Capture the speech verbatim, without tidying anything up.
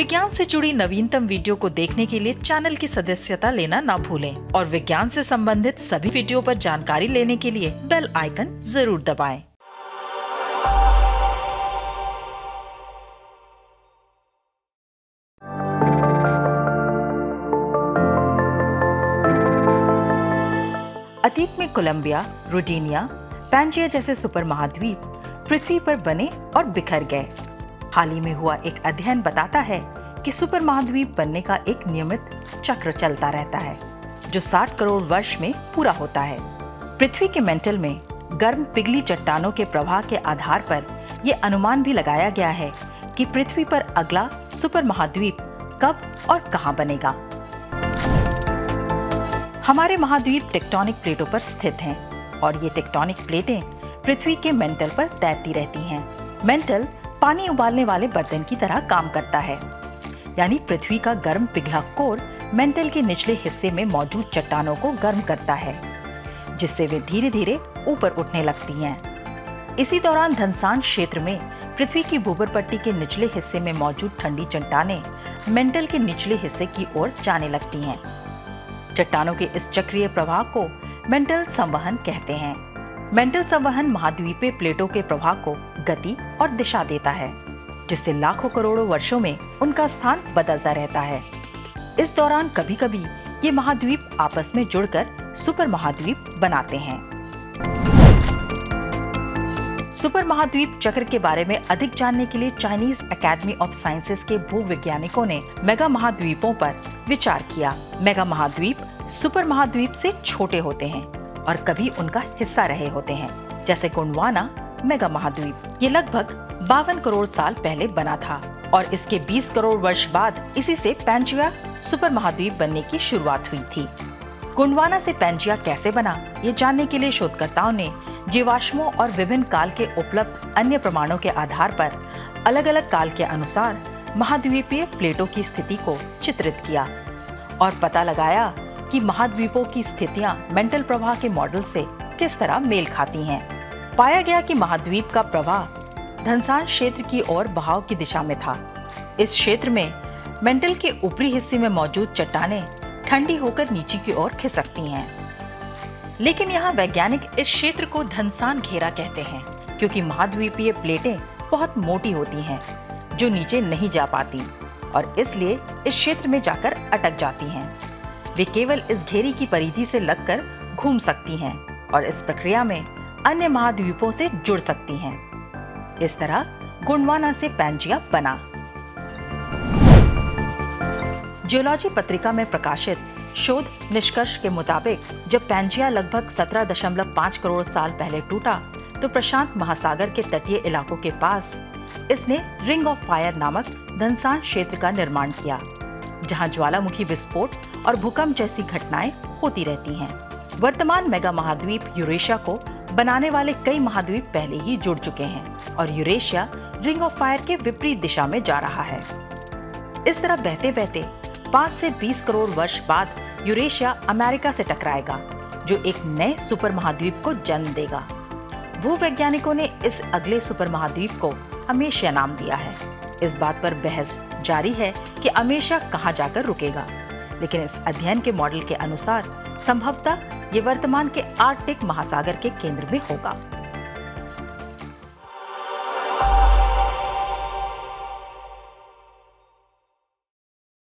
विज्ञान से जुड़ी नवीनतम वीडियो को देखने के लिए चैनल की सदस्यता लेना ना भूलें और विज्ञान से संबंधित सभी वीडियो पर जानकारी लेने के लिए बेल आइकन जरूर दबाएं। अतीत में कोलंबिया, रोडेनिया, पैंजिया जैसे सुपर महाद्वीप पृथ्वी पर बने और बिखर गए। हाल ही में हुआ एक अध्ययन बताता है कि सुपर महाद्वीप बनने का एक नियमित चक्र चलता रहता है जो साठ करोड़ वर्ष में पूरा होता है। पृथ्वी के मेंटल में गर्म पिघली चट्टानों के प्रवाह के आधार पर यह अनुमान भी लगाया गया है कि पृथ्वी पर अगला सुपर महाद्वीप कब और कहां बनेगा। हमारे महाद्वीप टेक्टोनिक प्लेटों पर स्थित हैं और ये टेक्टोनिक प्लेटें पृथ्वी के मेंटल पर तैरती रहती हैं। मेंटल पानी उबालने वाले बर्तन की तरह काम करता है, यानी पृथ्वी का गर्म पिघला कोर मेंटल के निचले हिस्से में मौजूद चट्टानों को गर्म करता है, जिससे वे धीरे धीरे ऊपर उठने लगती हैं। इसी दौरान धनसान क्षेत्र में पृथ्वी की भूगर्भपट्टी के निचले हिस्से में मौजूद ठंडी चट्टानें मेंटल के निचले हिस्से की ओर जाने लगती हैं। चट्टानों के इस चक्रीय प्रवाह को मेंटल संवहन कहते हैं। मेंटल संवहन महाद्वीपीय प्लेटों के प्रवाह को गति और दिशा देता है, जिससे लाखों करोड़ों वर्षों में उनका स्थान बदलता रहता है। इस दौरान कभी कभी ये महाद्वीप आपस में जुड़कर सुपर महाद्वीप बनाते हैं। सुपर महाद्वीप चक्र के बारे में अधिक जानने के लिए चाइनीज एकेडमी ऑफ साइंसेज के भूवैज्ञानिकों ने मेगा महाद्वीपों पर विचार किया। मेगा महाद्वीप सुपर महाद्वीप से छोटे होते हैं और कभी उनका हिस्सा रहे होते हैं, जैसे गोंडवाना मेगा महाद्वीप। ये लगभग बावन करोड़ साल पहले बना था और इसके बीस करोड़ वर्ष बाद इसी से पैंजिया सुपर महाद्वीप बनने की शुरुआत हुई थी। गोंडवाना से पैंजिया कैसे बना, ये जानने के लिए शोधकर्ताओं ने जीवाश्मों और विभिन्न काल के उपलब्ध अन्य प्रमाणों के आधार पर अलग अलग काल के अनुसार महाद्वीपीय प्लेटों की स्थिति को चित्रित किया और पता लगाया कि महाद्वीपों की स्थितियां मेंटल प्रवाह के मॉडल से किस तरह मेल खाती हैं। पाया गया कि महाद्वीप का प्रवाह धनसान क्षेत्र की ओर बहाव की दिशा में था। इस क्षेत्र में मेंटल के ऊपरी हिस्से में मौजूद चट्टानें ठंडी होकर नीचे की ओर खिसकती हैं। लेकिन यहाँ वैज्ञानिक इस क्षेत्र को धनसान घेरा कहते हैं, क्योंकि महाद्वीपीय प्लेटें बहुत मोटी होती हैं जो नीचे नहीं जा पाती और इसलिए इस क्षेत्र में जाकर अटक जाती हैं। वे केवल इस घेरे की परिधि से लगकर घूम सकती हैं और इस प्रक्रिया में अन्य महाद्वीपों से जुड़ सकती हैं। इस तरह गोंडवाना से पैंजिया बना। जियोलॉजी पत्रिका में प्रकाशित शोध निष्कर्ष के मुताबिक जब पैंजिया लगभग सत्रह दशमलव पाँच करोड़ साल पहले टूटा तो प्रशांत महासागर के तटीय इलाकों के पास इसने रिंग ऑफ फायर नामक धनसान क्षेत्र का निर्माण किया, जहां ज्वालामुखी विस्फोट और भूकंप जैसी घटनाएं होती रहती हैं। वर्तमान मेगा महाद्वीप यूरेशिया को बनाने वाले कई महाद्वीप पहले ही जुड़ चुके हैं और यूरेशिया रिंग ऑफ फायर के विपरीत दिशा में जा रहा है। इस तरह बहते बहते पाँच से बीस करोड़ वर्ष बाद यूरेशिया अमेरिका से टकराएगा, जो एक नए सुपर महाद्वीप को जन्म देगा। भूवैज्ञानिकों ने इस अगले सुपर महाद्वीप को अमेशिया नाम दिया है। इस बात पर बहस जारी है कि अमेशिया कहां जाकर रुकेगा, लेकिन इस अध्ययन के मॉडल के अनुसार संभवतः ये वर्तमान के आर्कटिक महासागर के केंद्र में होगा।